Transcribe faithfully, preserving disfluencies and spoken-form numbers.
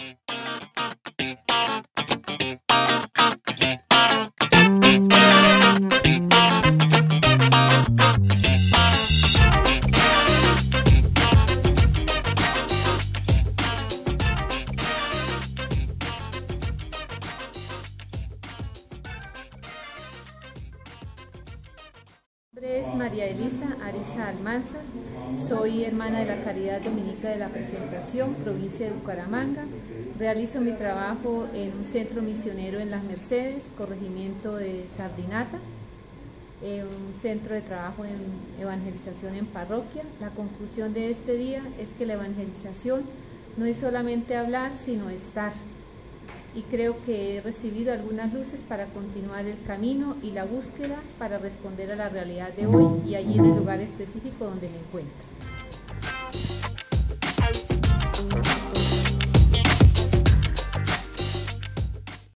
Mi nombre es María Elisa Ariza Almanzar, soy hermana de la Caridad Dominica de la Presentación, provincia de Bucaramanga. Realizo mi trabajo en un centro misionero en Las Mercedes, corregimiento de Sardinata, eh, un centro de trabajo en evangelización en parroquia. La conclusión de este día es que la evangelización no es solamente hablar, sino estar. Y creo que he recibido algunas luces para continuar el camino y la búsqueda para responder a la realidad de hoy y allí en el lugar específico donde me encuentro.